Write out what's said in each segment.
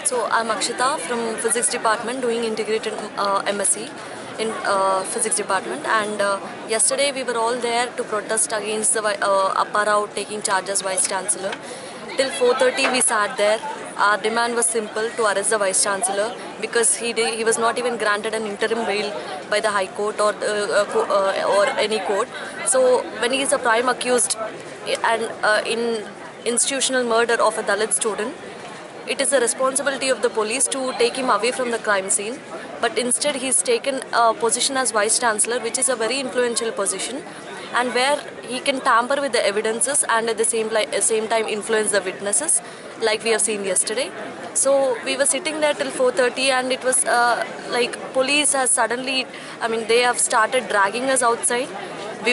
So I'm Akshita from Physics Department doing integrated MSc in Physics Department, and yesterday we were all there to protest against the Apparao taking charge as Vice Chancellor. Till 4:30 we sat there. Our demand was simple, to arrest the Vice Chancellor, because he was not even granted an interim bail by the High Court or any court. So when he is a prime accused and in institutional murder of a Dalit student, it is the responsibility of the police to take him away from the crime scene. But instead he's taken a position as Vice Chancellor, which is a very influential position, and where he can tamper with the evidences and at the same time influence the witnesses, like we have seen yesterday. So we were sitting there till 4:30, and it was like police has suddenly, they have started dragging us outside. We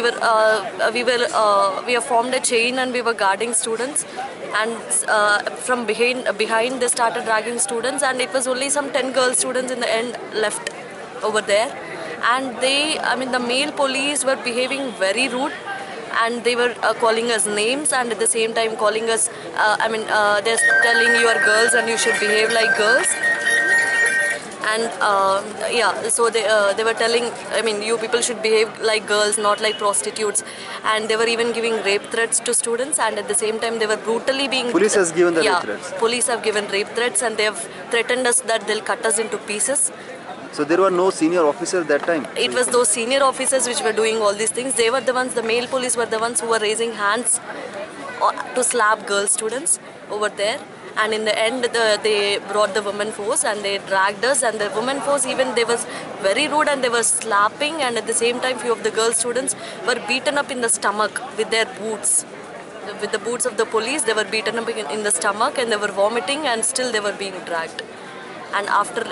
have formed a chain and we were guarding students, and from behind they started dragging students, and it was only some 10 girl students in the end left over there. And the male police were behaving very rude, and they were calling us names, and at the same time calling us, they're telling you are girls and you should behave like girls. And so they were telling, you people should behave like girls, not like prostitutes. And they were even giving rape threats to students, and at the same time they were brutally being... Police has given the rape threats? Police have given rape threats, and they have threatened us that they'll cut us into pieces. So there were no senior officers that time? It was those senior officers which were doing all these things. They were the ones, the male police were the ones who were raising hands to slap girl students over there. And in the end, they brought the women force and they dragged us, and the women force, even they was very rude and they were slapping, and at the same time few of the girl students were beaten up in the stomach with their boots. With the boots of the police, they were beaten up in the stomach, and they were vomiting, and still they were being dragged. And after,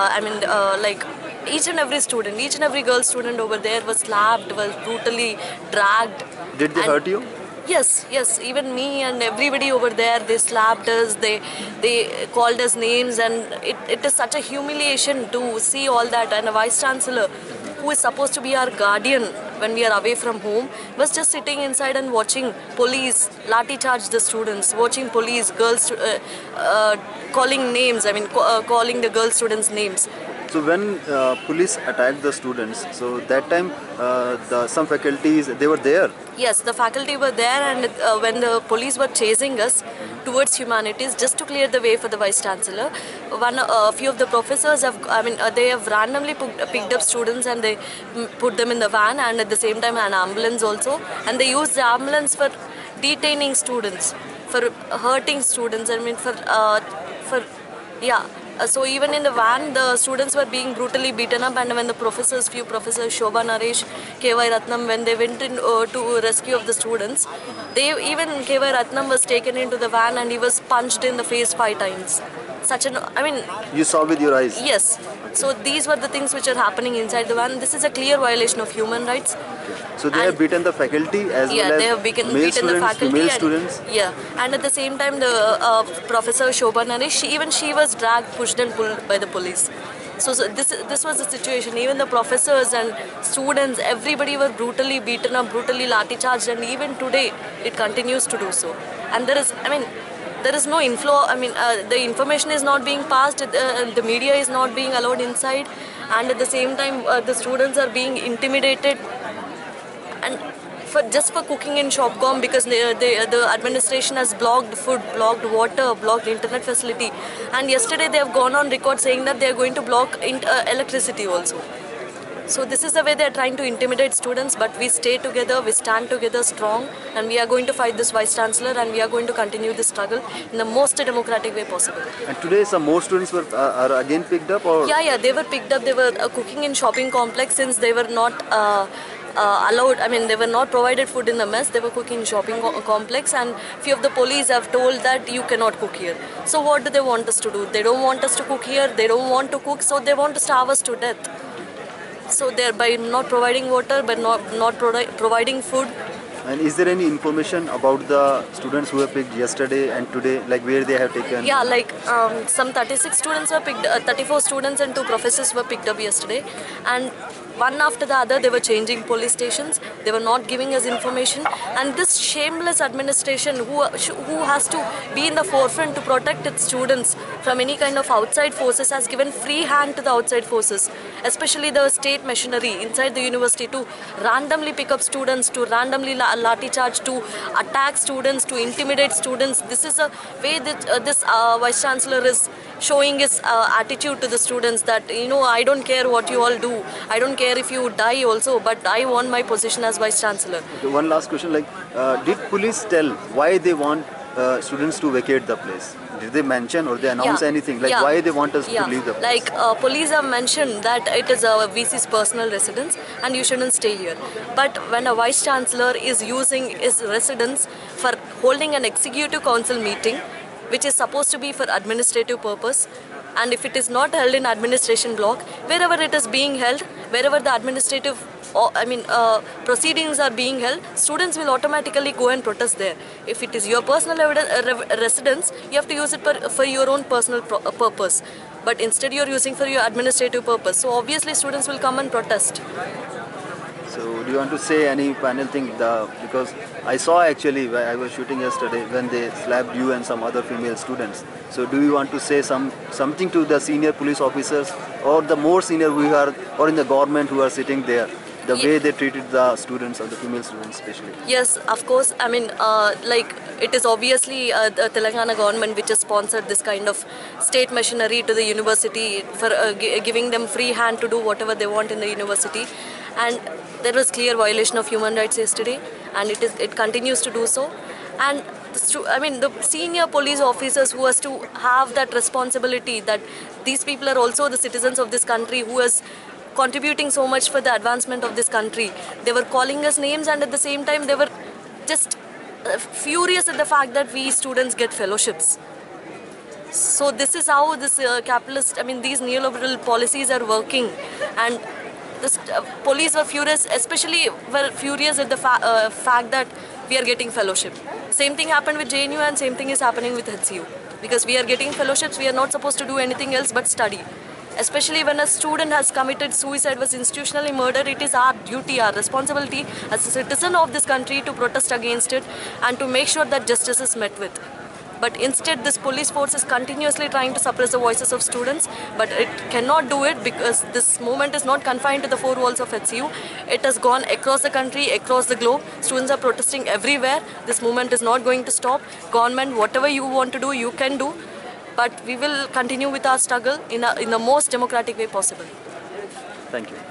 each and every girl student over there was slapped, was brutally dragged. Did they hurt you? Yes, even me and everybody over there, they slapped us, they called us names, and it is such a humiliation to see all that. And a Vice Chancellor, who is supposed to be our guardian when we are away from home, was just sitting inside and watching police lathi charge the students, watching police, girls calling names, calling the girl students names. So when police attacked the students, so that time some faculties, they were there? Yes, the faculty were there, and when the police were chasing us towards humanities just to clear the way for the Vice Chancellor, a few of the professors have, they have randomly picked up students and they put them in the van, and at the same time an ambulance also, and they used the ambulance for detaining students, for hurting students, so even in the van, the students were being brutally beaten up, and when the few professors, Shobha Naresh, K.Y. Ratnam, when they went in to rescue of the students, even K.Y. Ratnam was taken into the van and he was punched in the face 5 times. You saw with your eyes? Yes. So these were the things which are happening inside the van. This is a clear violation of human rights. So they have beaten the faculty as well as they have beaten students, the faculty, female students? Yeah, and at the same time the Professor Shobha Naresh, she was dragged, pushed and pulled by the police. So this was the situation. Even the professors and students, everybody were brutally beaten up, brutally lathi charged, and even today it continues to do so. And there is no inflow, the information is not being passed, the media is not being allowed inside, and at the same time the students are being intimidated, and just for cooking in Shopcom, because the administration has blocked food, blocked water, blocked internet facility, and yesterday they have gone on record saying that they are going to block electricity also. So this is the way they are trying to intimidate students, but we stay together, we stand together strong, and we are going to fight this Vice Chancellor, and we are going to continue this struggle in the most democratic way possible. And today some more students are again picked up? Or? Yeah, they were picked up. They were cooking in shopping complex, since they were not allowed, they were not provided food in the mess. They were cooking in shopping complex, and few of the police have told that you cannot cook here. So what do they want us to do? They don't want us to cook here, they don't want to cook, so they want to starve us to death. So by not providing water, by not providing food, And is there any information about the students who were picked yesterday and today, like where they have taken? Yeah, like some 36 students were picked, 34 students and 2 professors were picked up yesterday, and one after the other they were changing police stations. They were not giving us information, and this shameless administration who has to be in the forefront to protect its students from any kind of outside forces has given free hand to the outside forces, especially the state machinery inside the university, to randomly pick up students, to randomly lathi charge, to attack students, to intimidate students. This is a way that this Vice Chancellor is showing his attitude to the students, that I don't care what you all do, I don't care if you die also, but I want my position as Vice Chancellor. Okay, one last question, like did police tell why they want students to vacate the place? Did they mention or they announce anything, like why they want us to leave the place? Like police have mentioned that it is a VC's personal residence and you shouldn't stay here. But when a Vice Chancellor is using his residence for holding an executive council meeting, which is supposed to be for administrative purpose, and if it is not held in administration block, wherever it is being held, wherever the administrative proceedings are being held, students will automatically go and protest there. If it is your personal residence, you have to use it for your own personal purpose. But instead you are using for your administrative purpose. So obviously students will come and protest. So do you want to say any final thing? Because I saw actually, I was shooting yesterday when they slapped you and some other female students. So do you want to say something to the senior police officers or the more senior who are, or in the government who are sitting there, the way they treated the students or the female students especially? Yes, of course. I mean, like it is obviously the Telangana government which has sponsored this kind of state machinery to the university for giving them free hand to do whatever they want in the university. And there was clear violation of human rights yesterday, and it continues to do so. And the senior police officers who has to have that responsibility, that these people are also the citizens of this country who is contributing so much for the advancement of this country. They were calling us names, and at the same time they were just furious at the fact that we students get fellowships. So this is how this these neoliberal policies are working, and this police were furious, especially were furious at the fact that we are getting fellowship. Same thing happened with JNU, and same thing is happening with HCU. Because we are getting fellowships, we are not supposed to do anything else but study. Especially when a student has committed suicide, was institutionally murdered, it is our duty, our responsibility as a citizen of this country to protest against it and to make sure that justice is met with. But instead, this police force is continuously trying to suppress the voices of students, but it cannot do it because this movement is not confined to the 4 walls of HCU. It has gone across the country, across the globe. Students are protesting everywhere. This movement is not going to stop. Government, whatever you want to do, you can do. But we will continue with our struggle in the most democratic way possible. Thank you.